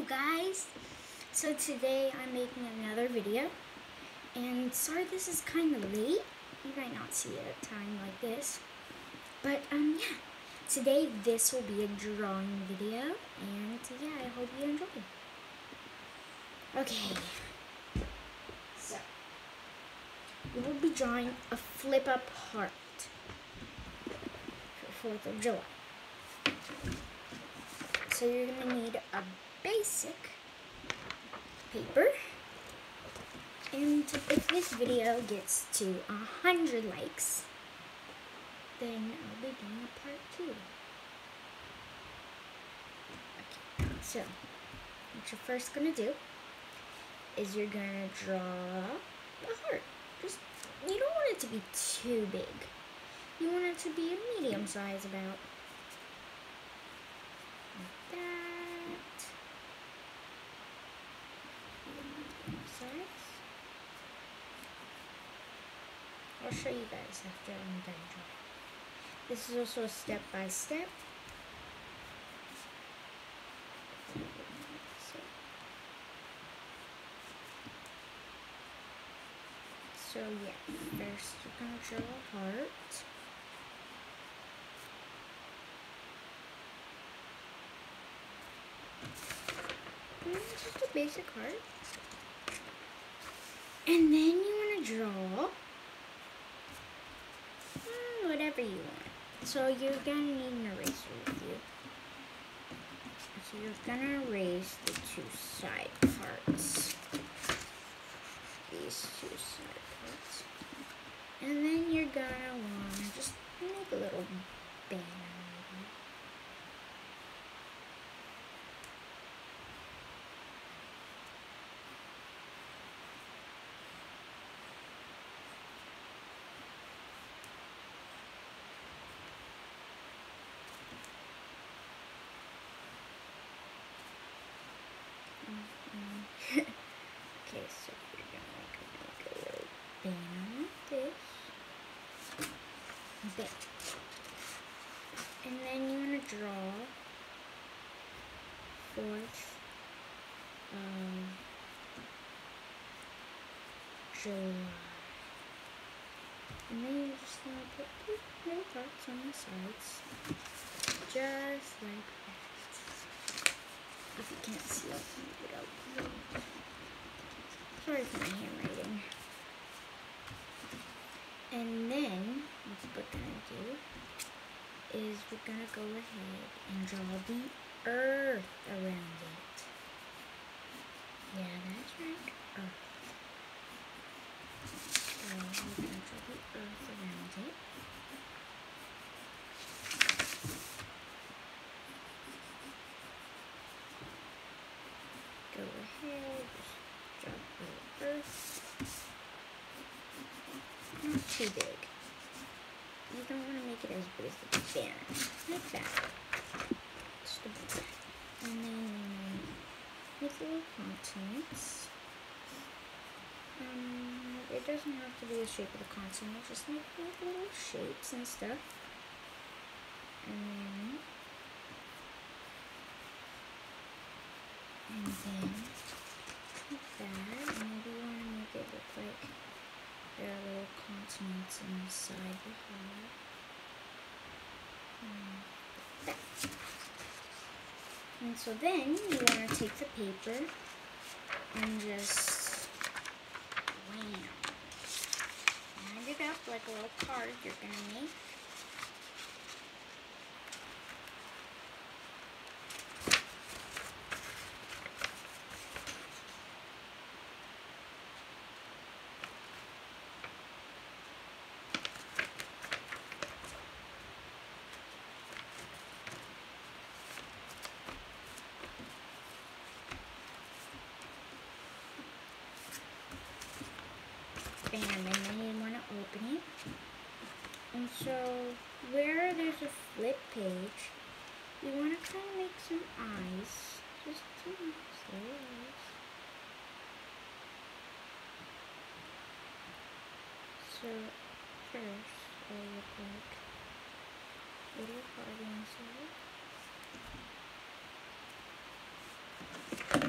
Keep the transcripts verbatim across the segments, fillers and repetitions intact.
guys, so today I'm making another video, and sorry this is kind of late. You might not see it at a time like this, but um yeah, today this will be a drawing video, and yeah, I hope you enjoy. Okay, so we will be drawing a flip up heart for fourth of July. So you're gonna need a basic paper, and if this video gets to a hundred likes, then I'll be doing a part two. Okay, so what you're first gonna do is you're gonna draw a heart. Just, you don't want it to be too big. You want it to be a medium size about. Like that. Size. I'll show you guys after I'm done drawing. This is also a step by step. So yeah, first you're gonna draw a heart. Just a basic heart. And then you want to draw mm, whatever you want. So you're going to need an eraser with you. So you're going to erase the two side parts. These two side parts. And then you're going to want to just make a little banner. Okay, so we're gonna make a little banner like this. Bam. And then you wanna draw fourth of July. And then you just wanna put two little dots on the sides. Just like that. If you can't see, I'll move it up. Sorry for my handwriting. And then, what we're gonna do is we're gonna go ahead and draw the earth around it. Yeah, that's right, earth. So we're gonna draw the earth around it. Go ahead, just drop the earth. Not too big. You don't want to make it as big as the banner. Like that. Just about that. And then make little continents. Um, it doesn't have to be the shape of the continent. Just make like little shapes and stuff. And then And then, like that, and maybe you want to make it look like there are little continents inside the heart. Like that. And so then, you want to take the paper and just wham. Wind it up like a little card you're going to make. Bam, and then you want to open it. And so, where there's a flip page, you want to kind of make some eyes. Just two eyes. So, first, it'll look like little heart inside.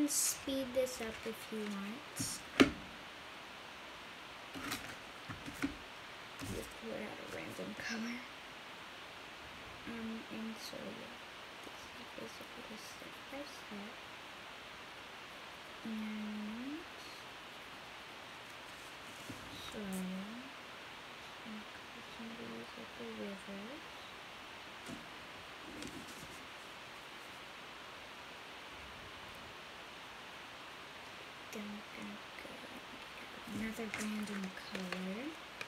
can speed this up if you want. Just put out a random color. Um, and so yeah, this is basically step by step. And so, I'm some of these at the rivers. Then we're gonna go another random color.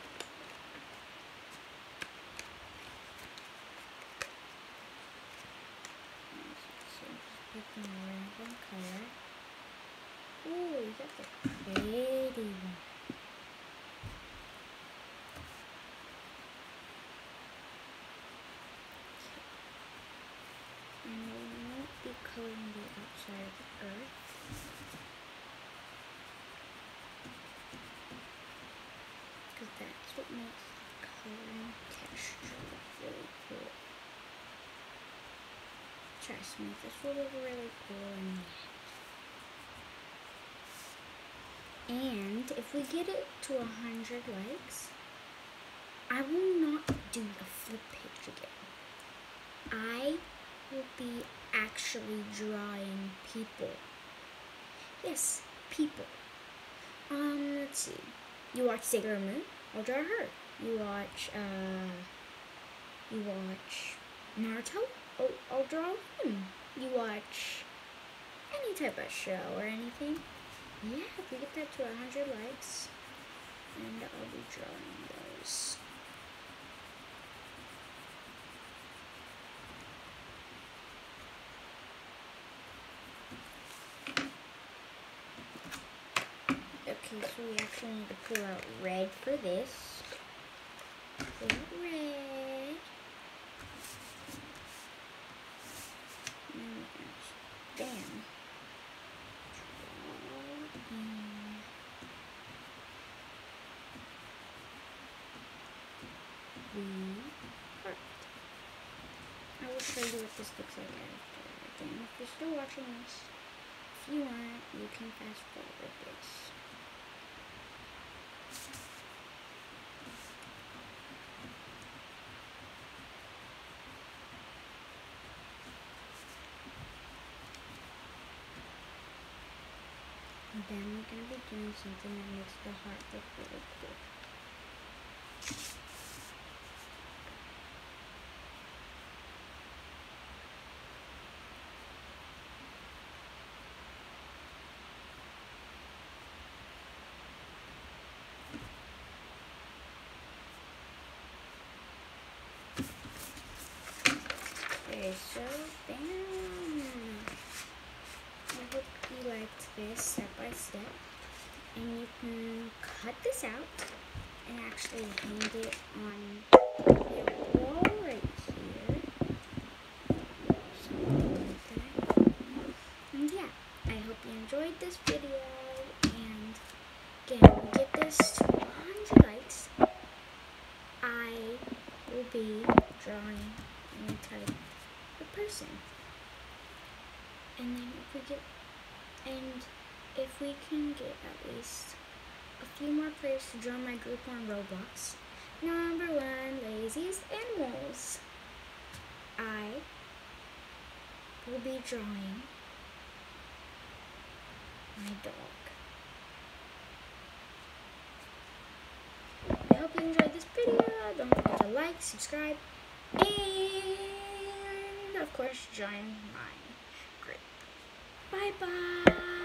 So I'm just picking a random color. Ooh, you got the pretty one. And we won't be coloring the outside of the earth. Because that's what makes the coloring texture look really cool. Trust me, this will look really cool in the end. And if we get it to a hundred likes, I will not do the flip page again. I will be actually drawing people. Yes, people. Um, let's see. You watch Sailor Moon? I'll draw her. You watch, uh, you watch Naruto? I'll, I'll draw him. You watch any type of show or anything? Yeah, if we get that to a hundred likes, and I'll be drawing those. Okay, so we actually need to pull out red for this. Pull out red. And bam. The heart. I will show you what this looks like after. Again, if you're still watching this, if you want, you can fast forward this. And then we're going to be doing something that makes the heart look really cool. Okay, so bam! I hope you liked this step by step. And you can cut this out and actually hang it on your wall right here. Something like that. And yeah, I hope you enjoyed this video. And again, when we get this to one hundred likes, I will be drawing any type of person. And then if we get, and if we can get at least a few more players to join my group on Roblox, number one, laziest animals, I will be drawing my dog. I hope you enjoyed this video. Don't forget to like, subscribe, and of course join my group. Bye bye.